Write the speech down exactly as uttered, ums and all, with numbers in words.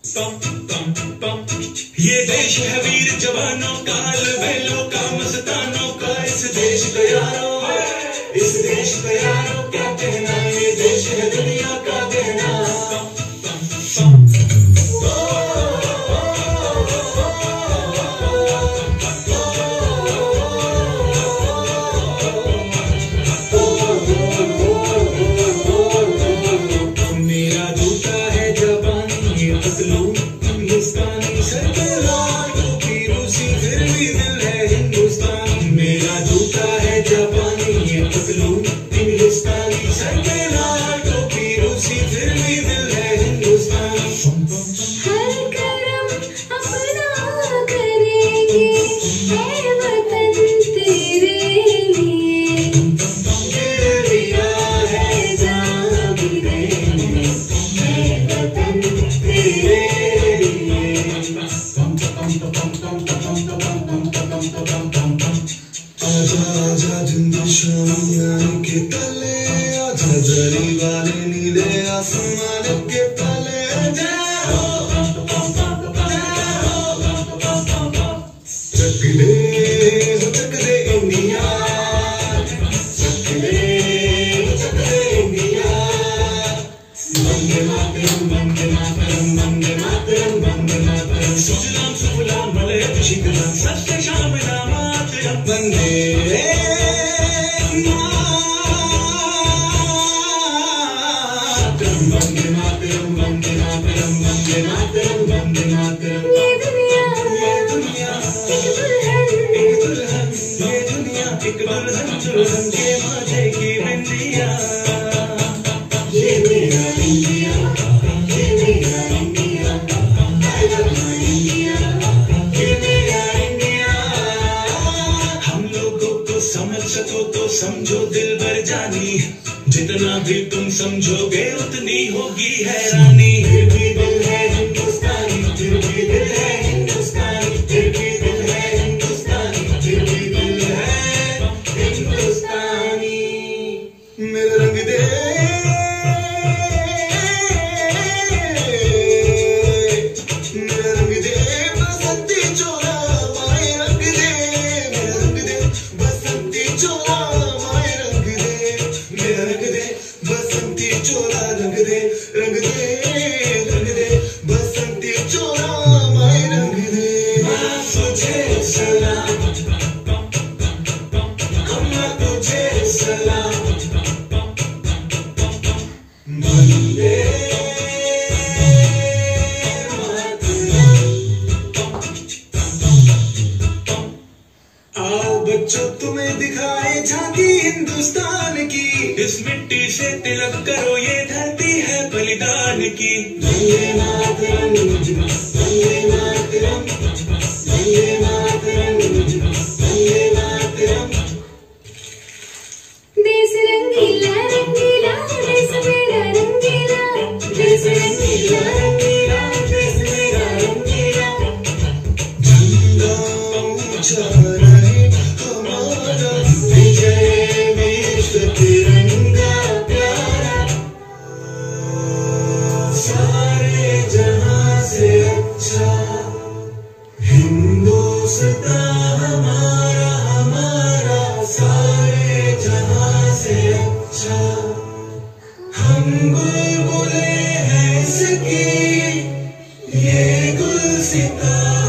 पम पम पम ये देश है वीर जवानों का, हल बैलों का, मस्तानों का, इस देश का यारों, इस देश का यारों क्या कहना, ये देश है दुनिया का देना। मेरा जूता है जापानी, ये पतलून हिंदुस्तानी, सर पे लाल टोपी रूसी, फिर भी दिल है हिंदुस्तानी। मेरा जूता है जापानी, ये पतलून हिंदुस्तानी, सर पे लाल टोपी रूसी, फिर भी दिल है हिंदुस्तानी। हर करम अपना करेंगे, है वतन तेरे लिए, गिर दिया है जान भी देंगे, है वतन तेरे लिए। आजा आजा दुनिया के तले, आजा जरी वाले नीले आसमान के तले, चक दे चक दे इंडिया, चक दे चक दे इंडिया। वंदे मातरम वंदे मातरम वंदे मातरम वंदे मातरम, सुजलाम सुफलाम मलयज शीतलाम, सत्य श्याम नामातरम, वंदे वंदे मातरम वंदे मातरम वंदे मातरम वंदे मातरम। ये दुनिया ये दुनिया एक दुल्हन, एक दुल्हन, ये दुनिया एक दुल्हन, दुल्हन के माथे की बिंदिया। ये मेरा इंडिया, ये मेरा India, I love my India, ये मेरा इंडिया। हम लोगों को समझ सको तो समझो दिल भर जानी, जितना भी तुम समझोगे उतनी होगी हैरानी। फिर भी दिल है हिंदुस्तानी, फिर भी दिल है हिंदुस्तानी, फिर भी दिल है हिंदुस्तानी, फिर भी दिल है हिंदुस्तानी। मेरा रंग दे मेरा रंग दे बसंती चोला, माए रंग दे मेरा रंग दे बसंती चोला, माए रंग दे मेरा रंग दे बसंती चोला, रंग दे रंग दे रंग दे बसंती चोला, माए रंग दे। तुझे सलाम, अम्मा तुझे सलाम, वंदे आओ बच्चों तुम्हें दिखाए झांकी हिंदुस्तान की, इस मिट्टी से तिलक करो ये धरती है बलिदान की। वंदे मातरम वंदे मातरम वंदे मातरम वंदे मातरम। देश रंगीला रंगीला, देश मेरा रंगीला, देश रंगीला रंगीला, देश मेरा रंगीला। झंडा ऊंचा रहे हमारा, विजय विश्व तिरंगा प्यारा, सारे जहां से अच्छा हिंदुस्तान हमारा हमारा, सारे जहां से अच्छा। हम बुलबुलें हैं इसकी, ये गुलसितारा।